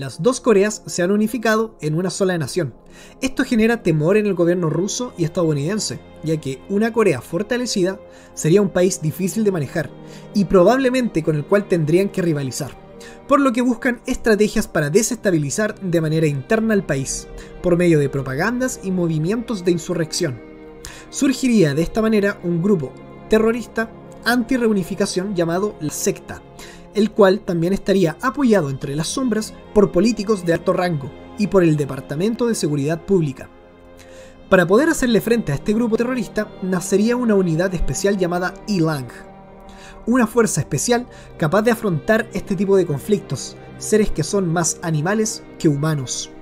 las dos Coreas se han unificado en una sola nación. Esto genera temor en el gobierno ruso y estadounidense, ya que una Corea fortalecida sería un país difícil de manejar y probablemente con el cual tendrían que rivalizar, por lo que buscan estrategias para desestabilizar de manera interna al país, por medio de propagandas y movimientos de insurrección. Surgiría de esta manera un grupo terrorista anti-reunificación llamado la Secta, el cual también estaría apoyado entre las sombras por políticos de alto rango y por el Departamento de Seguridad Pública. Para poder hacerle frente a este grupo terrorista, nacería una unidad especial llamada Ilang, una fuerza especial capaz de afrontar este tipo de conflictos, seres que son más animales que humanos.